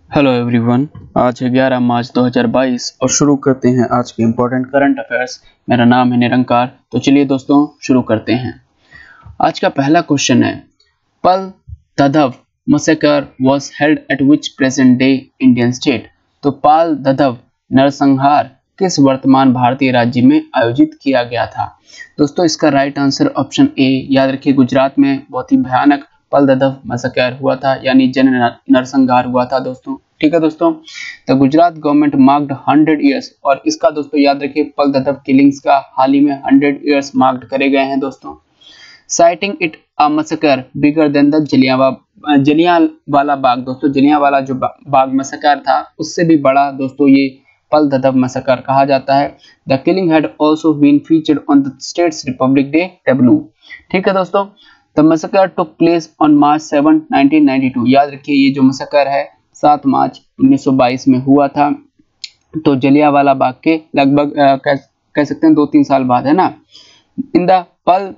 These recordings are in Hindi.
Hello everyone. आज है 11 मार्च 2022 और शुरू करते हैं आज के इम्पोर्टेंट करंट अफेयर्स। मेरा नाम है निरंकार। तो चलिए दोस्तों शुरू करते हैं। आज का पहला क्वेश्चन है, Pal Dadhvav massacre was held at which present day Indian state. तो पाल दधव नरसंहार किस वर्तमान भारतीय राज्य में आयोजित किया गया था। दोस्तों इसका राइट आंसर ऑप्शन ए। याद रखिए, गुजरात में बहुत ही भयानक पल दधव मैसेकर हुआ था, यानी जन नरसंहार हुआ था दोस्तों। ठीक है दोस्तों, तो गुजरात गवर्नमेंट मार्क्ड 100 इयर्स, और इसका दोस्तों याद रखिए पल दधव किलिंग्स का हाल ही में 100 इयर्स मार्क्ड करे गए हैं दोस्तों। Citing it a massacre bigger than the Jallianwala Bagh. दोस्तों जलियांवाला जो बाग मैसेकर था उससे भी बड़ा दोस्तों ये पल दधव मैसेकर कहा जाता है। The killing had also been featured on the states republic day tableau. ठीक है दोस्तों, the massacre took place on March 7, 1992। याद रखिए ये जो मैसेकर है 7 मार्च 1922 में हुआ था। तो जलियांवाला बाग के लगभग कह सकते हैं 2-3 साल बाद, है ना। In the Pal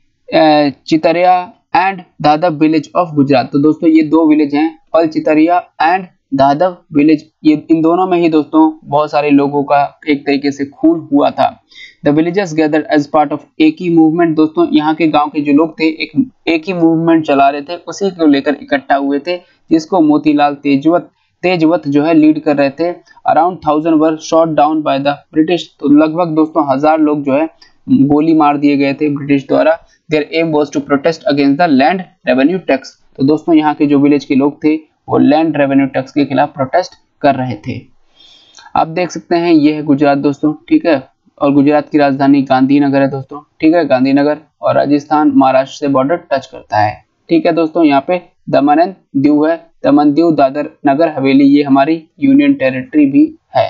Chitariya and Dadhvav village of Gujarat. तो दोस्तों ये दो विलेज हैं, पल चितरिया एंड दादव विलेज। ये इन दोनों में ही दोस्तों बहुत सारे लोगों का एक तरीके से खून हुआ था। The villagers gathered as part of Eki movement. दोस्तों यहाँ के गांव के जो लोग थे एक ही मूवमेंट चला रहे थे, उसी को लेकर इकट्ठा हुए थे, जिसको मोतीलाल तेजवत जो है लीड कर रहे थे। Around 1000 were shot down by the British. तो लगभग दोस्तों 1000 लोग जो है गोली मार दिए गए थे ब्रिटिश द्वारा। Their aim was to protest against the land revenue tax. तो दोस्तों यहाँ के जो विलेज के लोग थे वो लैंड रेवेन्यू टैक्स के खिलाफ प्रोटेस्ट कर रहे थे। आप देख सकते हैं ये है गुजरात दोस्तों। ठीक है, और गुजरात की राजधानी गांधीनगर है दोस्तों। ठीक है, गांधीनगर। और राजस्थान महाराष्ट्र से बॉर्डर टच करता है। ठीक है दोस्तों, यहाँ पे दमन एंड दीव है। दमन दीव दादर नगर हवेली ये हमारी यूनियन टेरिटरी भी है।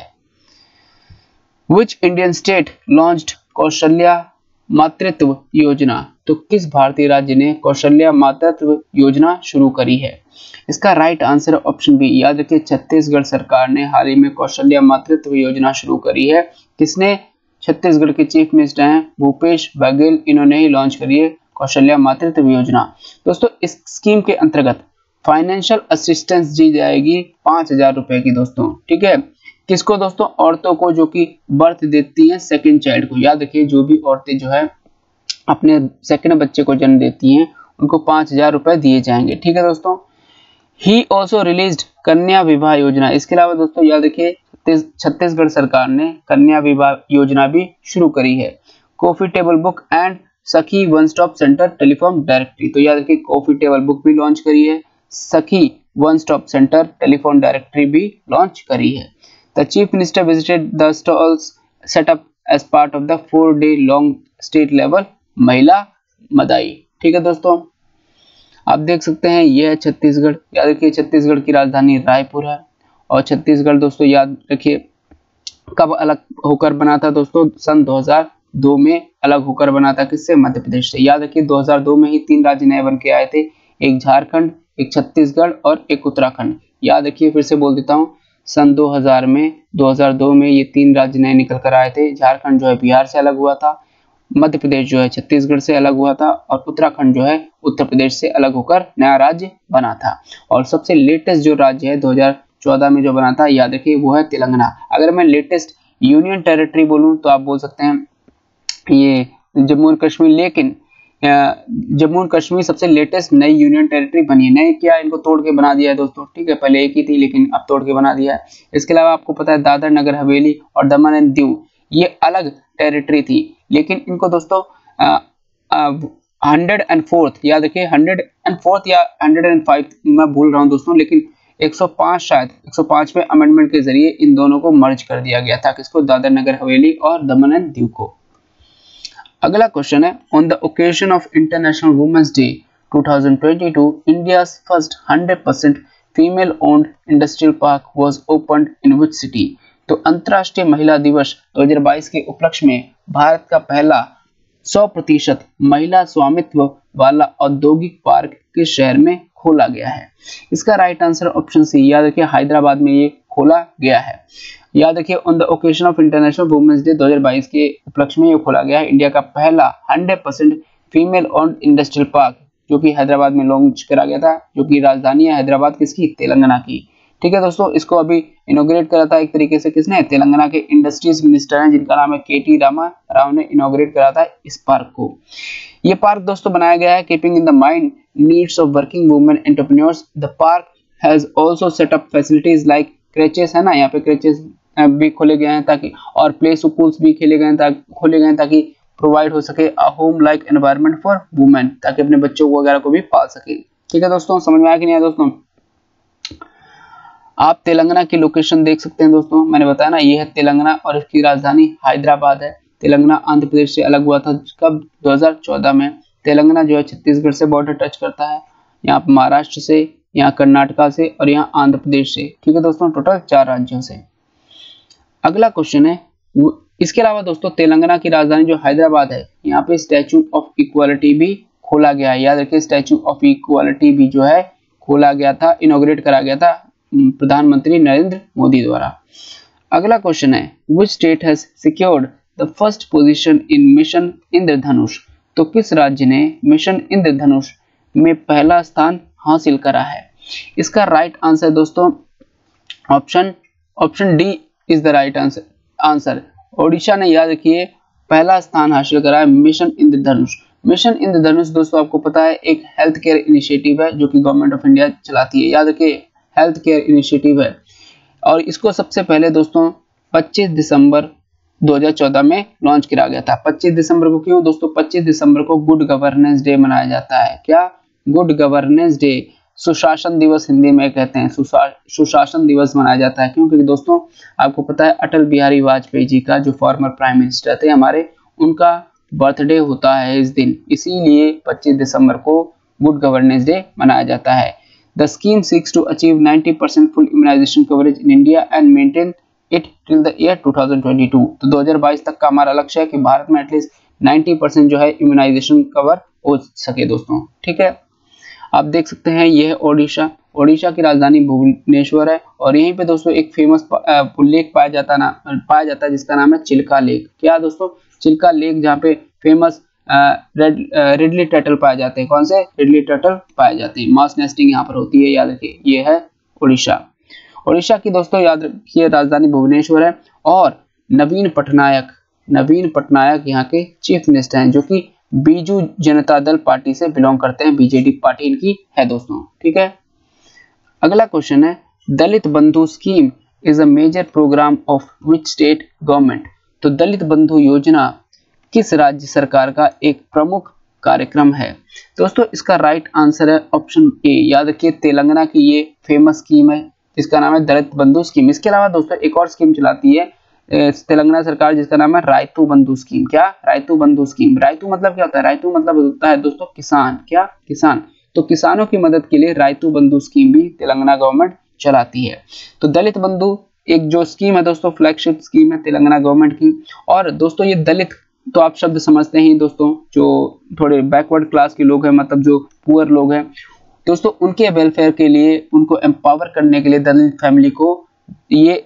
Which Indian state launched Kaushalya Matritva Yojana. तो किस भारतीय राज्य ने कौशल्या मातृत्व योजना शुरू करी है। इसका राइट आंसर ऑप्शन बी। याद रखिए छत्तीसगढ़ सरकार ने हाल ही में कौशल्या मातृत्व योजना शुरू करी है। किसने? छत्तीसगढ़ के चीफ मिनिस्टर हैं भूपेश बघेल, इन्होंने ही लॉन्च करी है कौशल्या मातृत्व योजना। दोस्तों इस स्कीम के अंतर्गत फाइनेंशियल असिस्टेंस दी जाएगी 5000 रुपए की दोस्तों। ठीक है, किसको दोस्तों? औरतों को जो कि बर्थ देती हैं सेकंड चाइल्ड को। याद रखिए जो भी औरतें जो है अपने सेकंड बच्चे को जन्म देती हैं उनको 5000 रुपए दिए जाएंगे। ठीक है दोस्तों, ही ऑल्सो रिलीज्ड कन्या विवाह योजना। इसके अलावा दोस्तों याद रखिए छत्तीसगढ़ सरकार ने कन्या विवाह योजना भी शुरू करी है। Coffee table book and Sakhi one stop centre telephone directory. तो याद रखिए कॉफी टेबल बुक भी लॉन्च करी है, Sakhi one stop centre telephone directory भी लॉन्च करी है। The chief minister visited the stalls set up as part of the 4-day long state level Mahila Madai. ठीक है दोस्तों, आप देख सकते हैं ये है छत्तीसगढ़। याद रखिए छत्तीसगढ़ की राजधानी रायपुर है। और छत्तीसगढ़ दोस्तों याद रखिए कब अलग होकर बना था दोस्तों? सन 2002 में अलग होकर बना था। किससे? मध्य प्रदेश से। याद रखिए 2002 में ही 3 राज्य नए बन के आए थे, एक झारखंड, एक छत्तीसगढ़ और एक उत्तराखंड। याद रखिए, फिर से बोल देता हूँ, सन 2002 में ये 3 राज्य नए निकल कर आए थे। झारखंड जो है बिहार से अलग हुआ था, मध्य प्रदेश जो है छत्तीसगढ़ से अलग हुआ था, और उत्तराखंड जो है उत्तर प्रदेश से अलग होकर नया राज्य बना था। और सबसे लेटेस्ट जो राज्य है 2014 में जो बना था, याद रखिए वो है तेलंगाना। अगर मैं लेटेस्ट यूनियन टेरिटरी बोलूं तो आप बोल सकते हैं ये जम्मू एंड कश्मीर, लेकिन जम्मू एंड कश्मीर सबसे लेटेस्ट नई यूनियन टेरिटरी बनी है। नई क्या, इनको तोड़ के बना दिया है दोस्तों। ठीक है, पहले एक ही थी लेकिन अब तोड़ के बना दिया है। इसके अलावा आपको पता है दादर नगर हवेली और दमन एंड दीव ये अलग टेरिटरी थी, लेकिन इनको दोस्तों 104th, याद रखिए 104th या 105 मैं भूल रहा हूं दोस्तों, लेकिन 105 शायद 105वें अमेंडमेंट के जरिए इन दोनों को मर्ज कर दिया गया था। किसको? दादर नगर हवेली और दमन एंड दीव को। अगला क्वेश्चन है, on the occasion of international women's day 2022 India's first 100% female owned industrial park was opened in which city. तो अंतर्राष्ट्रीय महिला दिवस 2022 के उपलक्ष्य में भारत का पहला 100% महिला स्वामित्व वाला औद्योगिक पार्क किस शहर में खोला गया है। इसका राइट आंसर ऑप्शन सी। याद रखिए हैदराबाद में ये खोला गया है। याद रखिए on the occasion of international women's day 2022 के उपलक्ष्य में ये खोला गया है इंडिया का पहला 100% फीमेल ओन्ड इंडस्ट्रियल पार्क, जो कि हैदराबाद में लॉन्च करा गया था, जो कि राजधानी है हैदराबाद किसकी? तेलंगाना की। ठीक है दोस्तों, इसको अभी इनॉग्रेट करा था एक तरीके से किसने, तेलंगाना के इंडस्ट्रीज मिनिस्टर हैं जिनका नाम है केटी रामा राव ने इनॉग्रेट करा था इस पार्क को। ये पार्क दोस्तों बनाया गया है keeping in the mind needs of working women entrepreneurs. The park has also set up facilities like creches, है ना, यहाँ पे क्रेचेस भी खोले गए हैं ताकि, और प्ले स्कूल्स भी खोले गए हैं ताकि प्रोवाइड हो सके a home like environment for women, ताकि अपने बच्चों को वगैरह को भी पाल सके। ठीक है दोस्तों, समझ में आया कि नहीं आया दोस्तों? आप तेलंगाना की लोकेशन देख सकते हैं दोस्तों, मैंने बताया ना ये है तेलंगाना और इसकी राजधानी हैदराबाद है। तेलंगाना आंध्र प्रदेश से अलग हुआ था कब, 2014 में। तेलंगाना जो है छत्तीसगढ़ से बॉर्डर टच करता है, यहाँ पर महाराष्ट्र से, यहाँ कर्नाटका से और यहाँ आंध्र प्रदेश से। ठीक है दोस्तों, टोटल 4 राज्यों से। अगला क्वेश्चन है, इसके अलावा दोस्तों तेलंगाना की राजधानी जो हैदराबाद है, यहाँ पे स्टैचू ऑफ इक्वालिटी भी खोला गया है। याद रखिए, स्टैचू ऑफ इक्वालिटी भी जो है खोला गया था, इनॉग्रेट करा गया था प्रधानमंत्री नरेंद्र मोदी द्वारा। अगला क्वेश्चन है, which state has secured the first position in mission Indradhanush? तो किस राज्य ने मिशन इंद्रधनुष में पहला स्थान हासिल करा है? इसका राइट आंसर दोस्तों option D is the right answer. Odisha ने, याद रखिए, पहला स्थान हासिल करा है मिशन इंद्रधनुष। मिशन इंद्रधनुष दोस्तों आपको पता है एक हेल्थ केयर इनिशिएटिव है जो कि गवर्नमेंट ऑफ इंडिया चलाती है। याद रखिए, हेल्थ केयर इनिशिएटिव है और इसको सबसे पहले दोस्तों 25 दिसंबर 2014 में लॉन्च किया गया था। 25 दिसंबर को क्यों दोस्तों? 25 दिसंबर को गुड गवर्नेंस डे मनाया जाता है। क्या? गुड गवर्नेंस डे, सुशासन दिवस हिंदी में कहते हैं, सुशासन दिवस मनाया जाता है। क्योंकि दोस्तों आपको पता है अटल बिहारी वाजपेयी जी का, जो फॉर्मर प्राइम मिनिस्टर थे हमारे, उनका बर्थडे होता है इस दिन, इसीलिए 25 दिसंबर को गुड गवर्नेंस डे मनाया जाता है। The scheme seeks to achieve 90% full immunisation coverage in India and maintain it till the year 2022। तो 2022 तक का हमारा लक्ष्य है कि भारत में एटलीस्ट 90% जो है इम्यूनाइजेशन कवर हो सके दोस्तों। ठीक है, आप देख सकते हैं ये है ओडिशा की राजधानी भुवनेश्वर है और यहीं पे दोस्तों एक फेमस लेक पाया जाता है जिसका नाम है चिल्का लेक। क्या दोस्तों? चिल्का लेक, जहाँ पे फेमस रेडली टर्टल पाए जाते हैं। कौन से? रेडली टर्टल पाए जाते हैं। मास नेस्टिंग यहाँ पर होती है, याद रखिए। ये है ओडिशा की दोस्तों, याद रखिए, राजधानी भुवनेश्वर है और नवीन पटनायक यहाँ के चीफ मिनिस्टर हैं जो कि बीजू जनता दल पार्टी से बिलोंग करते हैं, बीजेडी पार्टी इनकी है दोस्तों। ठीक है, अगला क्वेश्चन है, Dalit Bandhu scheme is a major programme of which state government? तो दलित बंधु योजना किस राज्य सरकार का एक प्रमुख कार्यक्रम है? दोस्तों इसका राइट आंसर है ऑप्शन ए। याद रखिए, तेलंगाना की ये फेमस स्कीम है जिसका नाम है दलित बंधु स्कीम। इसके अलावा दोस्तों एक और स्कीम चलाती है तेलंगाना सरकार जिसका नाम है रायतू बंधु स्कीम। क्या? रायतू बंधु स्कीम। रायतू मतलब क्या होता है? रायतू मतलब होता है दोस्तों किसान। क्या? किसान। तो किसानों की मदद के लिए रायतू बंधु स्कीम भी तेलंगाना गवर्नमेंट चलाती है। तो दलित बंधु एक जो स्कीम है दोस्तों, फ्लैगशिप स्कीम है तेलंगाना गवर्नमेंट की। और दोस्तों ये दलित, तो आप शब्द समझते हैं दोस्तों, जो थोड़े बैकवर्ड क्लास के लोग हैं, मतलब जो पुअर लोग हैं दोस्तों, उनके वेलफेयर के लिए, उनको एम्पावर करने के लिए दलित फैमिली को ये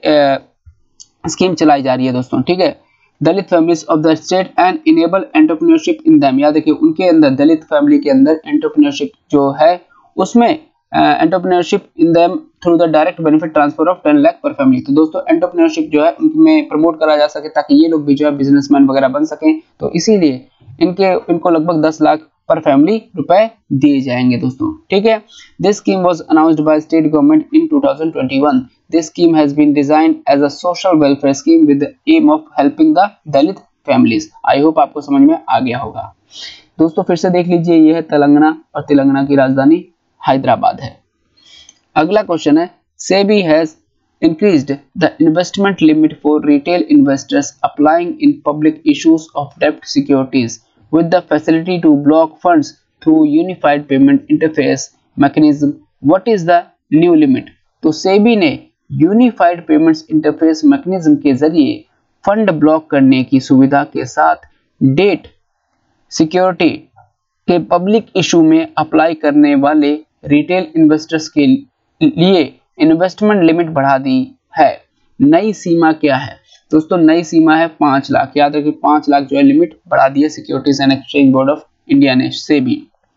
स्कीम चलाई जा रही है दोस्तों। ठीक है, Dalit families of the state and enable entrepreneurship in them. याद रखिए, उनके अंदर, दलित फैमिली के अंदर एंटरप्रेन्योरशिप जो है उसमें entrepreneurship in them through the direct benefit transfer of 10 lakh per family. तो दोस्तों एंटरप्रेन्योरशिप जो है उनमें प्रमोट करा जा सके ताकि ये लोग भी जो है बिजनेसमैन वगैरह बन सकें। तो इसीलिए इनको लगभग 10 लाख पर फैमिली रुपए दिए जाएंगे दोस्तों। ठीक है, this scheme was announced by state government in 2021। This scheme has been designed as a social welfare scheme with the aim of helping the Dalit families. I hope आपको समझ में आ गया होगा दोस्तों। फिर से देख लीजिए, यह है तेलंगाना और तेलंगाना की राजधानी हैदराबाद है। अगला क्वेश्चन है, SEBI has increased the investment limit for retail investors applying in public issues of debt securities with the facility to block funds through unified payment interface mechanism. What is the new limit? तो SEBI ने यूनिफाइड पेमेंट्स इंटरफेस मैकेनिज्म के जरिए फंड ब्लॉक करने की सुविधा के साथ डेट सिक्योरिटी के पब्लिक इशू में अप्लाई करने वाले रिटेल इन्वेस्टर्स के लिए इन्वेस्टमेंट लिमिट बढ़ा दी है। नई सीमा क्या है दोस्तों? नई सीमा है 5 लाख। याद रखिए, 5 लाख जो है लिमिट बढ़ा दी है securities and exchange board of India ने, SEBI।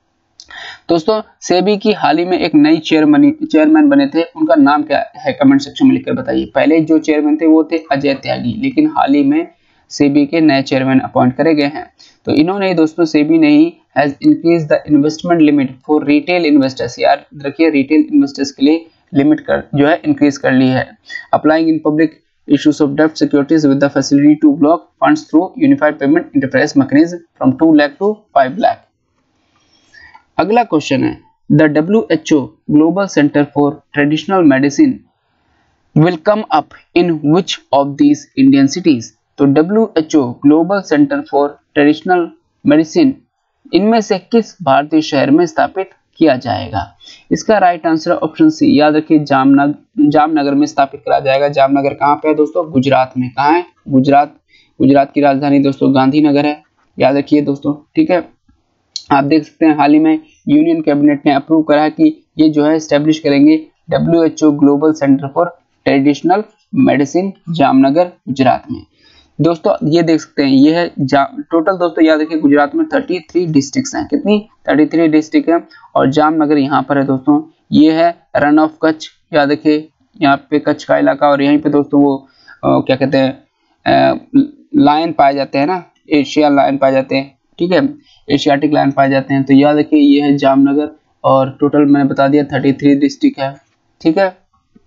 दोस्तों सेबी की हाल ही में एक नई चेयरमैन बने थे, उनका नाम क्या है कमेंट सेक्शन में लिखकर बताइए। पहले जो चेयरमैन थे वो थे अजय त्यागी, लेकिन हाल ही में सेबी के नए चेयरमैन अपॉइंट करे गए हैं। तो इन्होंने दोस्तों सेबी ने ही has increase the investment limit for retail investors, यार रखिए रिटेल इन्वेस्टर्स के लिए लिमिट कर जो है इंक्रीज कर ली है। अप्लाइंग इन पब्लिक issues of debt securities with the facility to block funds through unified payment interface mechanism from 2 lakh to 5 lakh। अगला क्वेश्चन है the WHO global centre for traditional medicine will come up in which of these Indian cities. तो WHO global centre for traditional medicine इनमें से किस भारतीय शहर में स्थापित किया जाएगा। इसका राइट आंसर ऑप्शन सी, याद रखिए जामनगर में स्थापित करा जाएगा। जामनगर कहाँ पे है दोस्तों, गुजरात में। कहाँ है, गुजरात की राजधानी दोस्तों गांधीनगर है, याद रखिए दोस्तों, ठीक है। आप देख सकते हैं हाल ही में यूनियन कैबिनेट ने अप्रूव करा कि ये जो है एस्टेब्लिश करेंगे WHO global centre for traditional medicine Jamnagar Gujarat में। दोस्तों ये देख सकते हैं ये है टोटल दोस्तों याद रखिए गुजरात में 33 डिस्ट्रिक्ट्स हैं, कितनी 33 डिस्ट्रिक्ट है, और जामनगर यहाँ पर है दोस्तों। ये है रन ऑफ कच्छ, याद रखिए यहाँ पे कच्छ का इलाका, और यहीं पे दोस्तों वो क्या कहते हैं लायन पाए जाते हैं ना, एशियन लायन पाए जाते हैं, ठीक है, एशियाटिक लायन पाए जाते हैं। तो याद रखिए ये है जामनगर, और टोटल मैंने बता दिया 33 डिस्ट्रिक्ट है, ठीक है।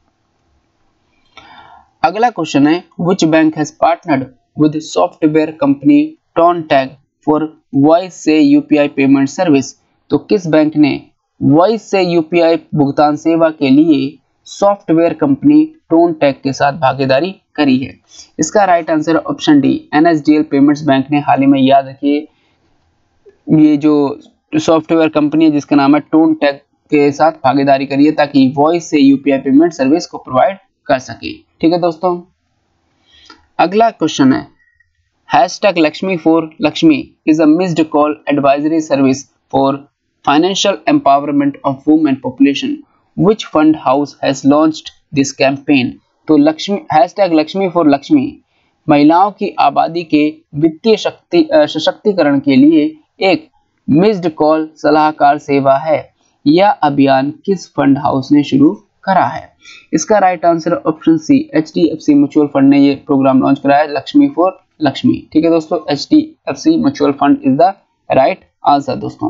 अगला क्वेश्चन है which bank has partnered with software company ToneTag for voice से यूपीआई पेमेंट सर्विस। तो किस बैंक ने वॉइस से यूपीआई भुगतान सेवा के लिए सॉफ्टवेयर कंपनी टोनटैग के साथ भागीदारी करी है। इसका right answer option D, NSDL payments bank ने हाल ही में, याद रखिए ये जो सॉफ्टवेयर कंपनी है जिसका नाम है टोनटैग के साथ भागीदारी करी है ताकि वॉइस से यूपीआई पेमेंट सर्विस को प्रोवाइड कर सके, ठीक है दोस्तों। अगला क्वेश्चन है hashtag Lakshmi for Lakshmi is a missed call advisory service for financial empowerment of women population, which fund house has launched this campaign. तो हैशटैग लक्ष्मी फॉर लक्ष्मी महिलाओं की आबादी के वित्तीय सशक्तिकरण के लिए एक मिस्ड कॉल सलाहकार सेवा है। यह अभियान किस फंड हाउस ने शुरू करा है। इसका right answer option C, HDFC mutual fund ने ये प्रोग्राम लॉन्च कराया है लक्ष्मी फॉर लक्ष्मी, ठीक है दोस्तों। HDFC mutual fund is the right answer दोस्तों।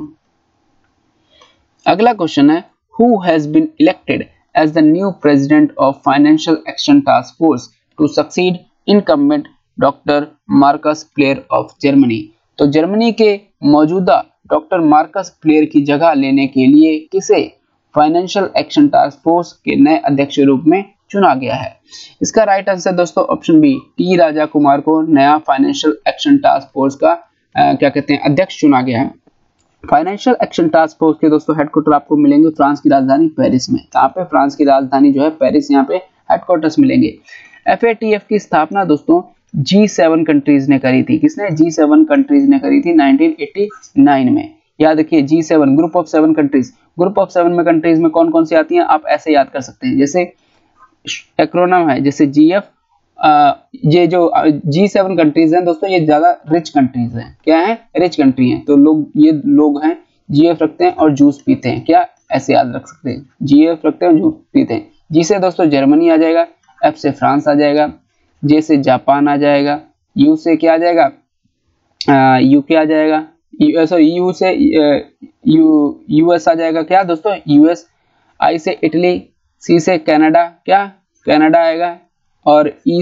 अगला क्वेश्चन है who has been elected as the new president of financial action task force to succeed incumbent doctor Marcus Pleyer of Germany. तो जर्मनी के मौजूदा डॉक्टर मार्कस प्लेयर की जगह लेने के लिए किसे फाइनेंशियल एक्शन टास्क फोर्स के नए अध्यक्ष रूप में चुना गया है। इसका राइट आंसर दोस्तों option B, T Raja Kumar को नया फाइनेंशियल एक्शन टास्क फोर्स का क्या कहते हैं अध्यक्ष चुना गया है। फाइनेंशियल एक्शन टास्क फोर्स के दोस्तों हेडक्वार्टर आपको मिलेंगे फ्रांस की राजधानी पेरिस में। कहाँ पे, फ्रांस की राजधानी जो है पेरिस, यहाँ पे हेडक्वार्टर्स मिलेंगे। FATF की स्थापना दोस्तों G7 कंट्रीज ने करी थी। किसने, G7 कंट्रीज ने करी थी 1989 में। याद रखिए G7 group of 7 countries, group of 7 में कंट्रीज में कौन कौन सी आती हैं आप ऐसे याद कर सकते हैं, जैसे एक्रोनम है जैसे GF। ये जो G7 कंट्रीज हैं दोस्तों ये ज्यादा रिच कंट्रीज हैं। क्या है, रिच कंट्री हैं। तो ये लोग हैं GF रखते हैं और जूस पीते हैं, क्या ऐसे याद रख सकते हैं, GF रखते हैं और जूस पीते हैं। G से दोस्तों जर्मनी आ जाएगा, F से फ्रांस आ जाएगा, J से जापान आ जाएगा, U से क्या आ जाएगा, UK आ जाएगा, U से US आ जाएगा, क्या दोस्तों US। I से इटली, C से कनाडा, क्या कनाडा आएगा, और E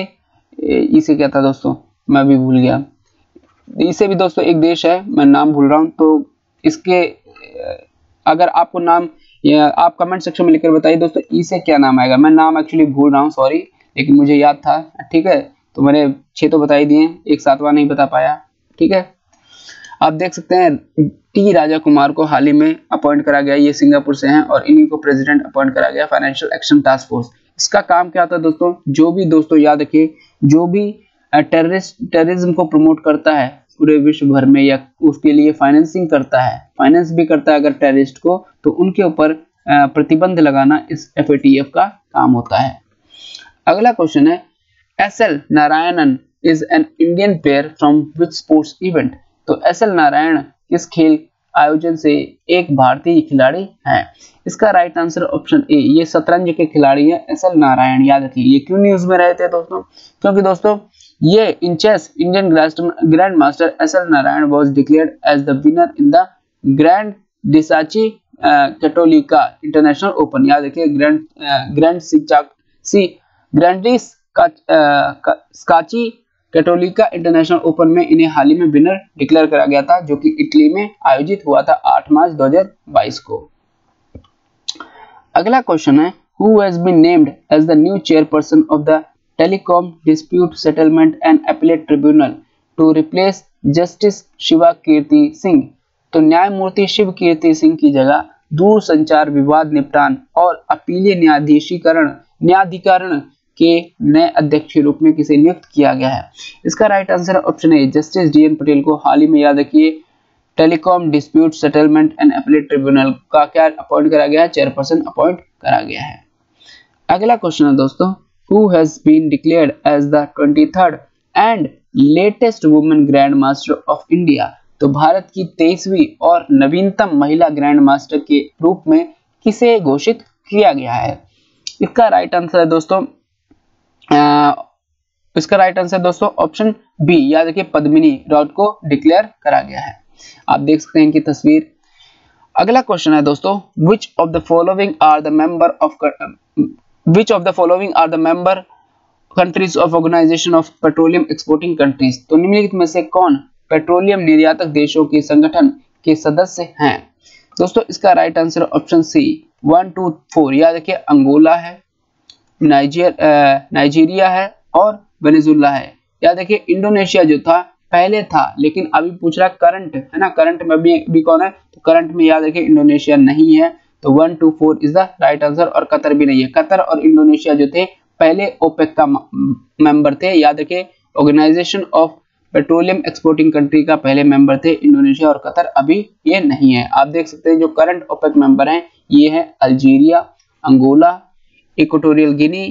से क्या था दोस्तों मैं भी भूल गया। E से भी दोस्तों एक देश है, मैं नाम भूल रहा हूँ। तो इसके अगर आपको नाम या आप कमेंट सेक्शन में लिखकर बताइए दोस्तों E से क्या नाम आएगा। मैं नाम एक्चुअली भूल रहा हूँ, सॉरी, लेकिन मुझे याद था, ठीक है। तो मैंने 6 तो बता ही दिए, एक 7वां नहीं बता पाया, ठीक है। आप देख सकते हैं टी राजा कुमार को हाल ही में अपॉइंट करा गया, ये सिंगापुर से हैं, और इन्हीं को प्रेसिडेंट अपॉइंट करा गया फाइनेंशियल एक्शन टास्क फोर्स। इसका काम क्या होता है दोस्तों, जो भी दोस्तों याद रखिए जो भी टेररिज्म को प्रमोट करता है पूरे विश्व भर में या उसके लिए फाइनेंसिंग करता है, फाइनेंस भी करता है अगर टेररिस्ट को, तो उनके ऊपर प्रतिबंध लगाना इस FATF का काम होता है। अगला क्वेश्चन है SL Narayanan is an Indian player from which sports event. तो SL नारायण किस खेल आयोजन से एक भारतीय खिलाड़ी हैं। इसका राइट आंसर ऑप्शन ए, ये शतरंज के खिलाड़ी हैं एसएल नारायण। याद रखिए ये क्यों न्यूज में रहे थे दोस्तों, क्योंकि दोस्तों ये in chess Indian grandmaster SL Narayan was declared as the winner in the Grandiscacchi Cattolica international open. याद रखिए Grandiscacchi Cattolica international open में इन्हें हाल ही में विनर डिक्लेयर करा गया था, जो कि इटली में आयोजित हुआ था 8 मार्च 2022 को। अगला क्वेश्चन है, who has been named as the new chairperson of the telecom dispute settlement and appellate tribunal to replace justice Shiva Kirti Singh. तो न्यायमूर्ति शिव कीर्ति सिंह की जगह दूरसंचार विवाद निपटान और अपीलीय न्यायाधीकरण के नए अध्यक्ष के रूप में किसे नियुक्त किया गया है। इसका right answer option A, justice DN Patel को हाल ही में, याद रखिए, telecom dispute settlement and appellate tribunal का क्या अपॉइंट करा गया है, चेयरपर्सन अपॉइंट करा गया है। अगला क्वेश्चन है दोस्तों, who has been declared as the 23rd and latest women grandmaster of India. तो भारत की 23वीं और नवीनतम महिला ग्रैंड मास्टर के रूप में किसे घोषित किया गया है। इसका राइट आंसर है दोस्तों ऑप्शन बी, याद रखिए, पद्मिनी राउत को डिक्लेयर करा गया है। आप देख सकते हैं इनकी तस्वीर। अगला क्वेश्चन है दोस्तों, which of the following are the member countries of Organization of Petroleum Exporting Countries। तो निम्नलिखित में से कौन पेट्रोलियम निर्यातक देशों के संगठन के सदस्य हैं। दोस्तों इसका राइट आंसर ऑप्शन सी 1, 2, 4। याद रखिए, अंगोला है, नाइजीरिया है और वेनेजुला है। याद रखिए, इंडोनेशिया जो था पहले था, लेकिन अभी पूछ रहा करंट है ना, करंट में भी कौन है, तो करंट में याद रखिए इंडोनेशिया नहीं है, तो 1, 2, 4 इज द राइट आंसर। और कतर भी नहीं है। कतर और इंडोनेशिया जो थे पहले ओपेक का मेंबर थे। याद रखिए, organisation of petroleum exporting country का पहले मेंबर थे इंडोनेशिया और कतर, अभी ये नहीं है। आप देख सकते हैं जो करंट ओपेक मेंबर हैं ये है Algeria, Angola, Equatorial Guinea,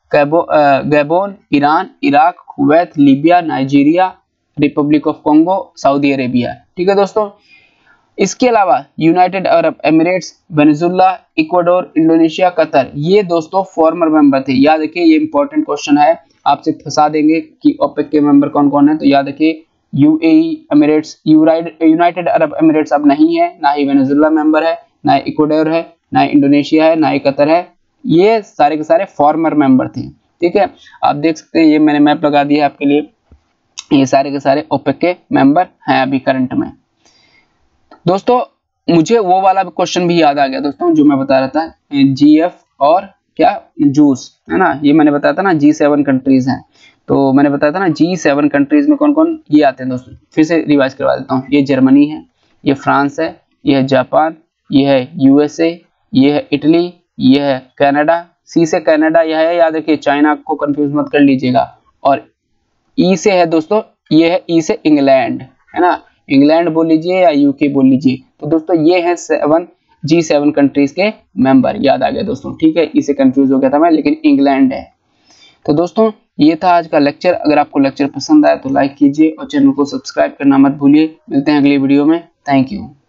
Gabon, Iran, Iraq, Kuwait, Libya, Nigeria, Republic of Congo, Saudi Arabia. ठीक है दोस्तों, इसके अलावा United Arab Emirates, Venezuela, Ecuador, Indonesia, Qatar, ये दोस्तों फॉर्मर मेंबर थे। याद रखिए, ये इंपॉर्टेंट क्वेश्चन है, आपसे फंसा देंगे कि ओपेक के मेंबर कौन कौन है। तो याद रखिए, UAE, Emirates, United Arab Emirates अब नहीं है, ना ही वेनेजुला मेंबर है, ना इक्वाडोर है, ना इंडोनेशिया है, ना ही कतर है। ये सारे के सारे फॉर्मर मेंबर थे। ठीक है, आप देख सकते हैं, ये मैंने मैप लगा दिया है आपके लिए। ये सारे के सारे ओपेक के मेंबर हैं अभी करंट में। दोस्तों मुझे वो वाला क्वेश्चन भी याद आ गया दोस्तों, जो मैं बता रहा था, जीएफ और क्या जूस है ना, ये मैंने बताया था ना, G7 कंट्रीज हैं। तो मैंने बताया था ना G7 कंट्रीज में कौन कौन ये आते हैं दोस्तों, फिर से रिवाइज करवा देता हूँ। ये जर्मनी है, ये फ्रांस है, ये है जापान, ये है यूएसए, ये है इटली, ये है कनाडा। सी से कनाडा यह है, याद रखिए, चाइना को कंफ्यूज मत कर लीजिएगा। और ई से है दोस्तों, ये है ई से इंग्लैंड, है ना, इंग्लैंड बोल लीजिए या यूके बोल लीजिए। तो दोस्तों ये है G7 कंट्रीज के मेंबर। याद आ गया दोस्तों, ठीक है, इसे कंफ्यूज हो गया था मैं, लेकिन इंग्लैंड है। तो दोस्तों ये था आज का लेक्चर। अगर आपको लेक्चर पसंद आया तो लाइक कीजिए और चैनल को सब्सक्राइब करना मत भूलिए। मिलते हैं अगली वीडियो में। Thank you.